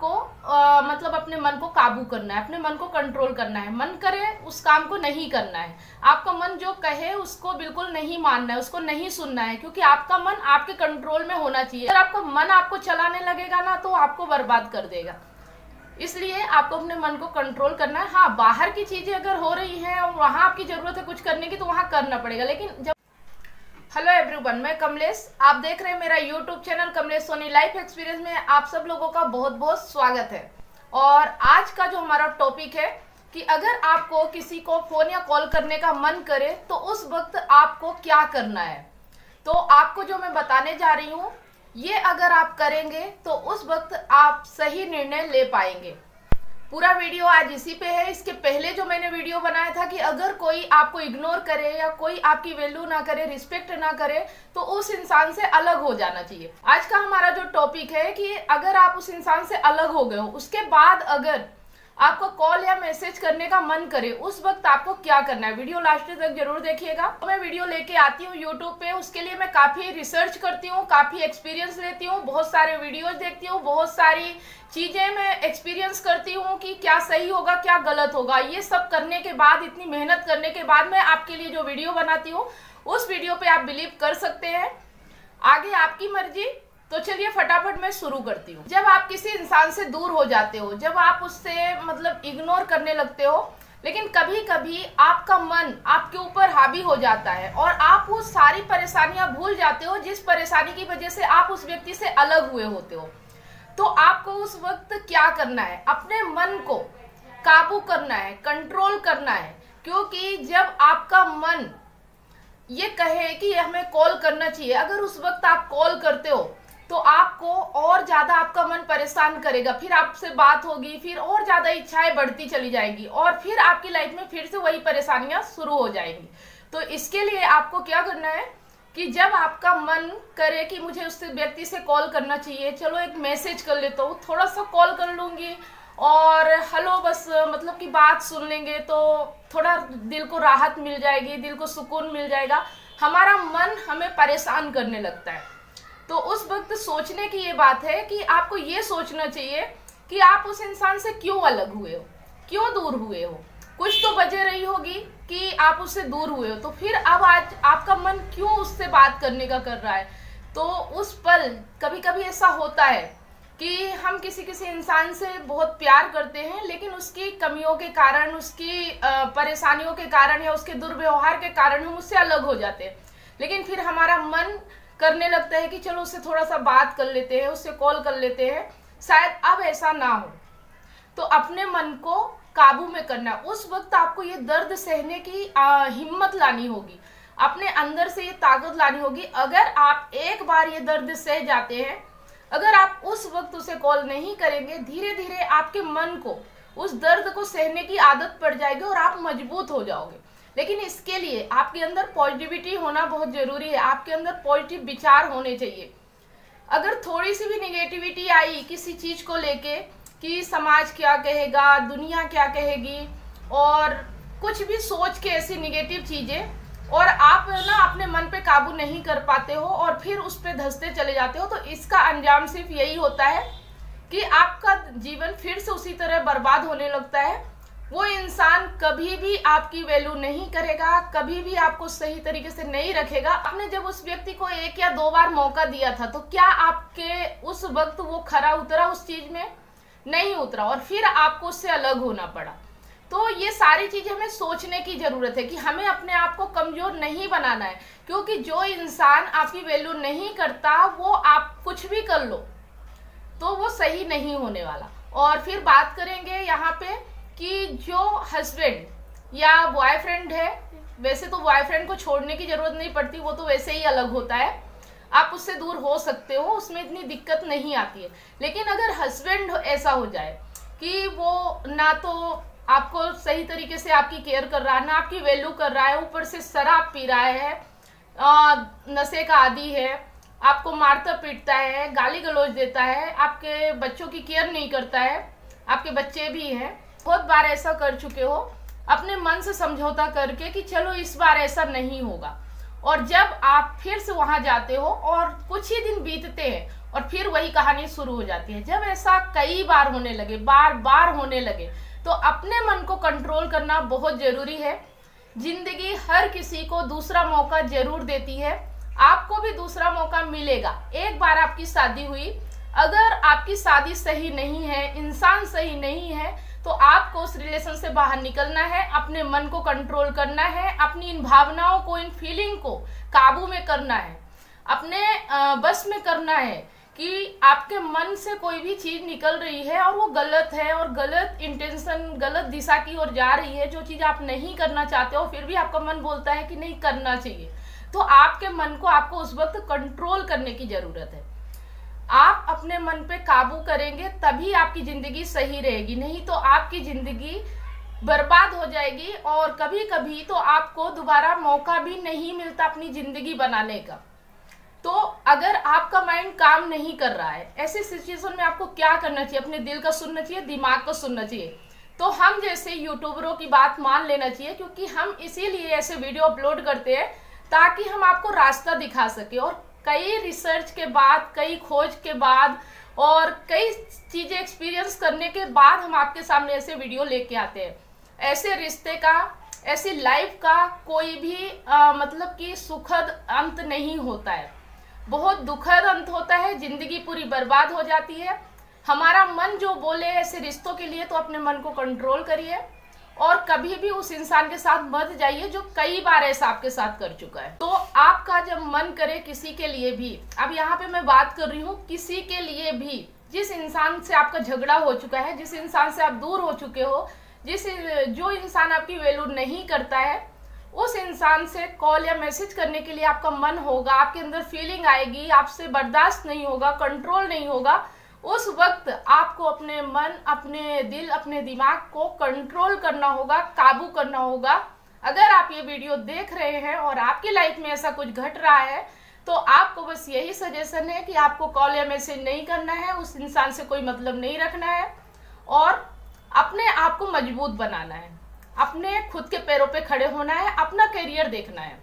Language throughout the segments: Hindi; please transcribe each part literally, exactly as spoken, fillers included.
आपको आ, मतलब अपने मन को काबू करना है, अपने मन को कंट्रोल करना है। मन करे उस काम को नहीं करना है। आपका मन जो कहे उसको बिल्कुल नहीं मानना है, उसको नहीं सुनना है, क्योंकि आपका मन आपके कंट्रोल में होना चाहिए। अगर आपका मन आपको चलाने लगेगा ना तो आपको बर्बाद कर देगा। इसलिए आपको अपने मन को कंट्रोल करना है। हाँ, बाहर की चीजें अगर हो रही हैं और वहां आपकी जरूरत है कुछ करने की तो वहां करना पड़ेगा। लेकिन जब हेलो एवरीवन, मैं कमलेश, आप देख रहे हैं मेरा YouTube channel Kamlesh Soni life experience में आप सब लोगों का बहुत बहुत स्वागत है। और आज का जो हमारा टॉपिक है कि अगर आपको किसी को फोन या कॉल करने का मन करे तो उस वक्त आपको क्या करना है। तो आपको जो मैं बताने जा रही हूँ ये अगर आप करेंगे तो उस वक्त आप सही निर्णय ले पाएंगे। पूरा वीडियो आज इसी पे है। इसके पहले जो मैंने वीडियो बनाया था कि अगर कोई आपको इग्नोर करे या कोई आपकी वैल्यू ना करे, रिस्पेक्ट ना करे, तो उस इंसान से अलग हो जाना चाहिए। आज का हमारा जो टॉपिक है कि अगर आप उस इंसान से अलग हो गए हो, उसके बाद अगर आपको कॉल या मैसेज करने का मन करे, उस वक्त आपको क्या करना है। वीडियो लास्ट तक जरूर देखिएगा। तो मैं वीडियो लेके आती हूँ यूट्यूब पे, उसके लिए मैं काफी रिसर्च करती हूँ, काफी एक्सपीरियंस लेती हूँ, बहुत सारे वीडियोज देखती हूँ, बहुत सारी चीजें मैं एक्सपीरियंस करती हूँ कि क्या सही होगा क्या गलत होगा। ये सब करने के बाद, इतनी मेहनत करने के बाद मैं आपके लिए जो वीडियो बनाती हूँ उस वीडियो पे आप बिलीव कर सकते हैं। आगे आपकी मर्जी। तो चलिए फटाफट मैं शुरू करती हूँ। जब आप किसी इंसान से दूर हो जाते हो, जब आप उससे मतलब इग्नोर करने लगते हो, लेकिन कभी कभी आपका मन आपके ऊपर हावी हो जाता है और आप वो सारी परेशानियां भूल जाते हो जिस परेशानी की वजह से आप उस व्यक्ति से अलग हुए होते हो। तो आपको उस वक्त क्या करना है, अपने मन को काबू करना है, कंट्रोल करना है। क्योंकि जब आपका मन ये कहे कि हमें कॉल करना चाहिए, अगर उस वक्त आप कॉल करते हो तो आपको और ज्यादा आपका मन परेशान करेगा, फिर आपसे बात होगी, फिर और ज्यादा इच्छाएं बढ़ती चली जाएगी और फिर आपकी लाइफ में फिर से वही परेशानियां शुरू हो जाएंगी। तो इसके लिए आपको क्या करना है कि जब आपका मन करे कि मुझे उस व्यक्ति से कॉल करना चाहिए, चलो एक मैसेज कर लेता हूँ, थोड़ा सा कॉल कर लूंगी और हेलो बस मतलब कि बात सुन लेंगे तो थोड़ा दिल को राहत मिल जाएगी, दिल को सुकून मिल जाएगा। हमारा मन हमें परेशान करने लगता है। तो उस वक्त सोचने की ये बात है कि आपको ये सोचना चाहिए कि आप उस इंसान से क्यों अलग हुए हो, क्यों दूर हुए हो। कुछ तो वजह रही होगी कि आप उससे दूर हुए हो। तो फिर अब आज आपका मन क्यों उससे बात करने का कर रहा है। तो उस पल कभी कभी ऐसा होता है कि हम किसी किसी इंसान से बहुत प्यार करते हैं, लेकिन उसकी कमियों के कारण, उसकी परेशानियों के कारण या उसके दुर्व्यवहार के कारण हम उससे अलग हो जाते हैं। लेकिन फिर हमारा मन करने लगता है कि चलो उससे थोड़ा सा बात कर लेते हैं, उससे कॉल कर लेते हैं, शायद अब ऐसा ना हो। तो अपने मन को काबू में करना। उस वक्त आपको ये दर्द सहने की आ, हिम्मत लानी होगी, अपने अंदर से ये ताकत लानी होगी। अगर आप एक बार ये दर्द सह जाते हैं, अगर आप उस वक्त उसे कॉल नहीं करेंगे, धीरे धीरे आपके मन को उस दर्द को सहने की आदत पड़ जाएगी और आप मजबूत हो जाओगे। लेकिन इसके लिए आपके अंदर पॉजिटिविटी होना बहुत जरूरी है, आपके अंदर पॉजिटिव विचार होने चाहिए। अगर थोड़ी सी भी निगेटिविटी आई किसी चीज को लेके कि समाज क्या कहेगा, दुनिया क्या कहेगी, और कुछ भी सोच के ऐसी निगेटिव चीजें, और आप ना अपने मन पे काबू नहीं कर पाते हो और फिर उस पे धंसते चले जाते हो, तो इसका अंजाम सिर्फ यही होता है कि आपका जीवन फिर से उसी तरह बर्बाद होने लगता है। वो इंसान कभी भी आपकी वैल्यू नहीं करेगा, कभी भी आपको सही तरीके से नहीं रखेगा। आपने जब उस व्यक्ति को एक या दो बार मौका दिया था तो क्या आपके उस वक्त वो खरा उतरा उस चीज में? नहीं उतरा और फिर आपको उससे अलग होना पड़ा। तो ये सारी चीजें हमें सोचने की जरूरत है कि हमें अपने आप को कमजोर नहीं बनाना है, क्योंकि जो इंसान आपकी वैल्यू नहीं करता वो आप कुछ भी कर लो तो वो सही नहीं होने वाला। और फिर बात करेंगे यहाँ पे कि जो हस्बैंड या बॉयफ्रेंड है, वैसे तो बॉयफ्रेंड को छोड़ने की जरूरत नहीं पड़ती, वो तो वैसे ही अलग होता है, आप उससे दूर हो सकते हो, उसमें इतनी दिक्कत नहीं आती है। लेकिन अगर हस्बैंड ऐसा हो जाए कि वो ना तो आपको सही तरीके से आपकी केयर कर रहा है, ना आपकी वैल्यू कर रहा है, ऊपर से शराब पी रहा है, आ, नशे का आदी है, आपको मारता पीटता है, गाली गलौज देता है, आपके बच्चों की केयर नहीं करता है, आपके बच्चे भी हैं, बहुत बार ऐसा कर चुके हो, अपने मन से समझौता करके कि चलो इस बार ऐसा नहीं होगा, और जब आप फिर से वहां जाते हो और कुछ ही दिन बीतते हैं और फिर वही कहानी शुरू हो जाती है। जब ऐसा कई बार होने लगे, बार बार होने लगे, तो अपने मन को कंट्रोल करना बहुत जरूरी है। जिंदगी हर किसी को दूसरा मौका जरूर देती है, आपको भी दूसरा मौका मिलेगा। एक बार आपकी शादी हुई, अगर आपकी शादी सही नहीं है, इंसान सही नहीं है, तो आपको उस रिलेशन से बाहर निकलना है, अपने मन को कंट्रोल करना है, अपनी इन भावनाओं को, इन फीलिंग को काबू में करना है, अपने बस में करना है कि आपके मन से कोई भी चीज निकल रही है और वो गलत है और गलत इंटेंशन, गलत दिशा की ओर जा रही है, जो चीज आप नहीं करना चाहते हो, फिर भी आपका मन बोलता है कि नहीं करना चाहिए, तो आपके मन को आपको उस वक्त कंट्रोल करने की जरूरत है। आप अपने मन पे काबू करेंगे तभी आपकी जिंदगी सही रहेगी, नहीं तो आपकी जिंदगी बर्बाद हो जाएगी और कभी कभी तो आपको दोबारा मौका भी नहीं मिलता अपनी जिंदगी बनाने का। तो अगर आपका माइंड काम नहीं कर रहा है, ऐसी सिचुएशन में आपको क्या करना चाहिए? अपने दिल का सुनना चाहिए, दिमाग को सुनना चाहिए। तो हम जैसे यूट्यूबरों की बात मान लेना चाहिए, क्योंकि हम इसीलिए ऐसे वीडियो अपलोड करते हैं ताकि हम आपको रास्ता दिखा सके। और कई रिसर्च के बाद, कई खोज के बाद और कई चीजें एक्सपीरियंस करने के बाद हम आपके सामने ऐसे वीडियो लेके आते हैं। ऐसे रिश्ते का, ऐसी लाइफ का कोई भी आ, मतलब कि सुखद अंत नहीं होता है, बहुत दुखद अंत होता है, जिंदगी पूरी बर्बाद हो जाती है। हमारा मन जो बोले ऐसे रिश्तों के लिए, तो अपने मन को कंट्रोल करिए और कभी भी उस इंसान के साथ मत जाइए जो कई बार ऐसा आपके साथ कर चुका है। तो आपका जब मन करे किसी के लिए भी, अब यहाँ पे मैं बात कर रही हूँ किसी के लिए भी, जिस इंसान से आपका झगड़ा हो चुका है, जिस इंसान से आप दूर हो चुके हो, जिस जो इंसान आपकी वैल्यू नहीं करता है, उस इंसान से कॉल या मैसेज करने के लिए आपका मन होगा, आपके अंदर फीलिंग आएगी, आपसे बर्दाश्त नहीं होगा, कंट्रोल नहीं होगा। उस वक्त आपको अपने मन, अपने दिल, अपने दिमाग को कंट्रोल करना होगा, काबू करना होगा। अगर आप ये वीडियो देख रहे हैं और आपकी लाइफ में ऐसा कुछ घट रहा है, तो आपको बस यही सजेशन है कि आपको कॉल या मैसेज नहीं करना है, उस इंसान से कोई मतलब नहीं रखना है और अपने आप को मजबूत बनाना है, अपने खुद के पैरों पे खड़े होना है, अपना करियर देखना है।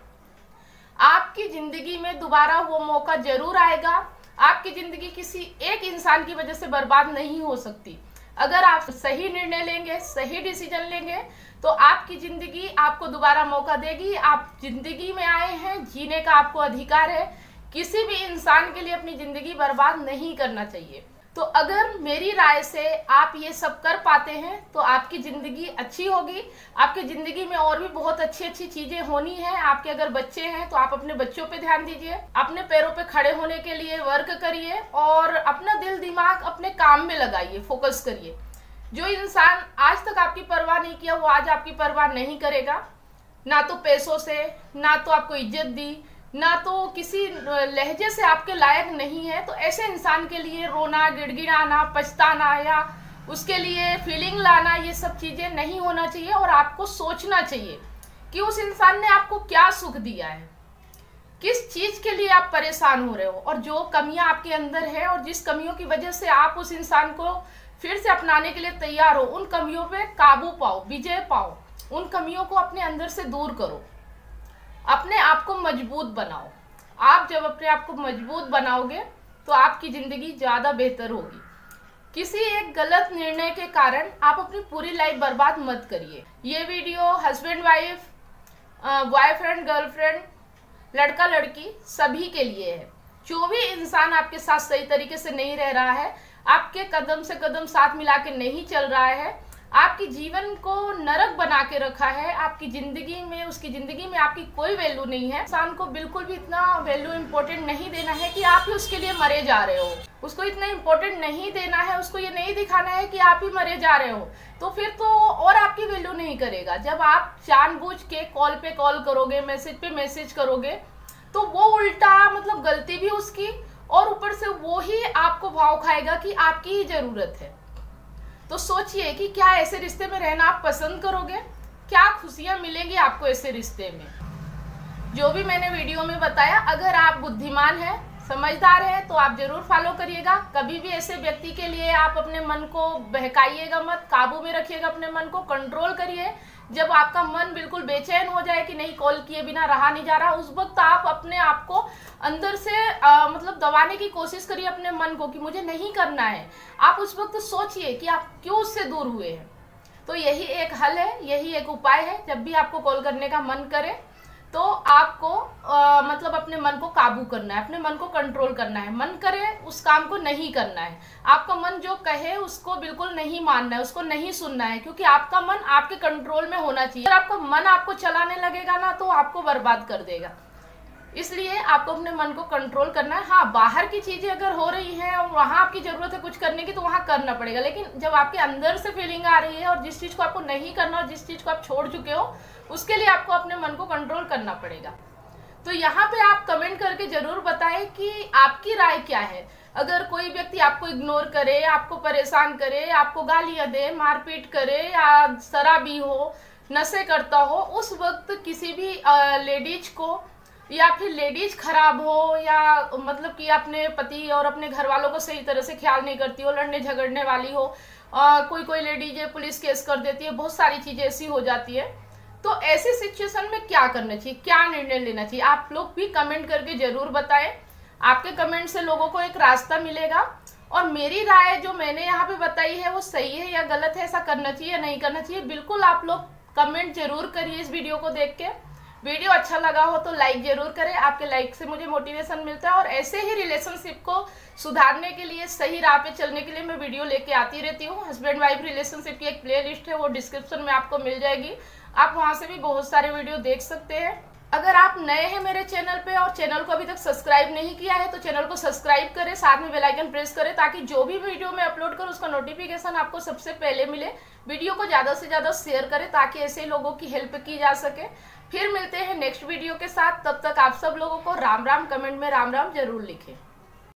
आपकी जिंदगी में दोबारा वो मौका जरूर आएगा। आपकी जिंदगी किसी एक इंसान की वजह से बर्बाद नहीं हो सकती। अगर आप सही निर्णय लेंगे, सही डिसीजन लेंगे, तो आपकी जिंदगी आपको दोबारा मौका देगी। आप जिंदगी में आए हैं, जीने का आपको अधिकार है। किसी भी इंसान के लिए अपनी जिंदगी बर्बाद नहीं करना चाहिए। तो अगर मेरी राय से आप ये सब कर पाते हैं तो आपकी ज़िंदगी अच्छी होगी। आपकी ज़िंदगी में और भी बहुत अच्छी अच्छी चीज़ें होनी है। आपके अगर बच्चे हैं तो आप अपने बच्चों पे ध्यान दीजिए, अपने पैरों पे खड़े होने के लिए वर्क करिए और अपना दिल दिमाग अपने काम में लगाइए, फोकस करिए। जो इंसान आज तक आपकी परवाह नहीं किया वो आज आपकी परवाह नहीं करेगा। ना तो पैसों से, ना तो आपको इज्जत दी, ना तो किसी लहजे से आपके लायक नहीं है। तो ऐसे इंसान के लिए रोना, गिड़गिड़ाना, पछताना या उसके लिए फीलिंग लाना, ये सब चीज़ें नहीं होना चाहिए। और आपको सोचना चाहिए कि उस इंसान ने आपको क्या सुख दिया है, किस चीज़ के लिए आप परेशान हो रहे हो, और जो कमियां आपके अंदर है और जिस कमियों की वजह से आप उस इंसान को फिर से अपनाने के लिए तैयार हो, उन कमियों पे काबू पाओ, विजय पाओ। उन कमियों को अपने अंदर से दूर करो, अपने आप को मजबूत बनाओ। आप जब अपने आप को मजबूत बनाओगे तो आपकी ज़िंदगी ज़्यादा बेहतर होगी। किसी एक गलत निर्णय के कारण आप अपनी पूरी लाइफ बर्बाद मत करिए। ये video husband wife, boyfriend girlfriend, लड़का लड़की सभी के लिए है। जो भी इंसान आपके साथ सही तरीके से नहीं रह रहा है, आपके कदम से कदम साथ मिला के नहीं चल रहा है, आपकी जीवन को नरक बना के रखा है, आपकी जिंदगी में, उसकी जिंदगी में आपकी कोई वैल्यू नहीं है। इंसान को बिल्कुल भी इतना वैल्यू इंपॉर्टेंट नहीं देना है कि आप ही उसके लिए मरे जा रहे हो। उसको इतना इंपॉर्टेंट नहीं देना है, उसको ये नहीं दिखाना है कि आप ही मरे जा रहे हो। तो फिर तो और आपकी वैल्यू नहीं करेगा। जब आप जानबूझ के कॉल पे कॉल करोगे, मैसेज पे मैसेज करोगे, तो वो उल्टा मतलब गलती भी उसकी, और ऊपर से वो ही आपको भाव खाएगा कि आपकी ही जरूरत है। तो सोचिए कि क्या ऐसे रिश्ते में रहना आप पसंद करोगे? क्या खुशियां मिलेंगी आपको ऐसे रिश्ते में? जो भी मैंने वीडियो में बताया, अगर आप बुद्धिमान हैं, समझदार हैं, तो आप जरूर फॉलो करिएगा। कभी भी ऐसे व्यक्ति के लिए आप अपने मन को बहकाइएगा मत, काबू में रखिएगा, अपने मन को कंट्रोल करिए। जब आपका मन बिल्कुल बेचैन हो जाए कि नहीं कॉल किए बिना रहा नहीं जा रहा, उस वक्त आप अपने आप को अंदर से आ, मतलब दबाने की कोशिश करिए अपने मन को कि मुझे नहीं करना है। आप उस वक्त सोचिए कि आप क्यों उससे दूर हुए हैं। तो यही एक हल है, यही एक उपाय है। जब भी आपको कॉल करने का मन करे तो आपको आ, मतलब अपने मन को काबू करना है, अपने मन को कंट्रोल करना है। मन करे उस काम को नहीं करना है। आपका मन जो कहे उसको बिल्कुल नहीं मानना है, उसको नहीं सुनना है, क्योंकि आपका मन आपके कंट्रोल में होना चाहिए। अगर आपका मन आपको चलाने लगेगा ना तो आपको बर्बाद कर देगा। इसलिए आपको अपने मन को कंट्रोल करना है। हाँ, बाहर की चीजें अगर हो रही हैं और वहां आपकी जरूरत है कुछ करने की तो वहां करना पड़ेगा, लेकिन जब आपके अंदर से फीलिंग आ रही है और जिस चीज को आपको नहीं करना और जिस चीज को आप छोड़ चुके हो उसके लिए आपको अपने मन को कंट्रोल करना पड़ेगा। तो यहाँ पे आप कमेंट करके जरूर बताएं कि आपकी राय क्या है। अगर कोई व्यक्ति आपको इग्नोर करे, आपको परेशान करे, आपको गालियां दे, मारपीट करे या शराबी हो, नशे करता हो, उस वक्त किसी भी लेडीज को या फिर लेडीज खराब हो या मतलब कि अपने पति और अपने घर वालों को सही तरह से ख्याल नहीं करती हो, लड़ने झगड़ने वाली हो, आ, कोई कोई लेडीज है पुलिस केस कर देती है, बहुत सारी चीजें ऐसी हो जाती है। तो ऐसी सिचुएशन में क्या करना चाहिए, क्या निर्णय लेना चाहिए, आप लोग भी कमेंट करके जरूर बताएं। आपके कमेंट से लोगों को एक रास्ता मिलेगा और मेरी राय जो मैंने यहाँ पे बताई है वो सही है या गलत है, ऐसा करना चाहिए या नहीं करना चाहिए, बिल्कुल आप लोग कमेंट जरूर करिए इस वीडियो को देख के। वीडियो अच्छा लगा हो तो लाइक जरूर करें, आपके लाइक से मुझे मोटिवेशन मिलता है और ऐसे ही रिलेशनशिप को सुधारने के लिए, सही राह पे चलने के लिए मैं वीडियो लेके आती रहती हूँ। हस्बैंड वाइफ रिलेशनशिप की एक प्लेलिस्ट है, वो डिस्क्रिप्शन में आपको मिल जाएगी, आप वहां से भी बहुत सारे वीडियो देख सकते हैं। अगर आप नए हैं मेरे चैनल पे और चैनल को अभी तक सब्सक्राइब नहीं किया है तो चैनल को सब्सक्राइब करें, साथ में बेल आइकन प्रेस करें ताकि जो भी वीडियो मैं अपलोड करूं उसका नोटिफिकेशन आपको सबसे पहले मिले। वीडियो को ज्यादा से ज्यादा शेयर करें ताकि ऐसे लोगों की हेल्प की जा सके। फिर मिलते हैं नेक्स्ट वीडियो के साथ, तब तक आप सब लोगों को राम राम। कमेंट में राम राम जरूर लिखें।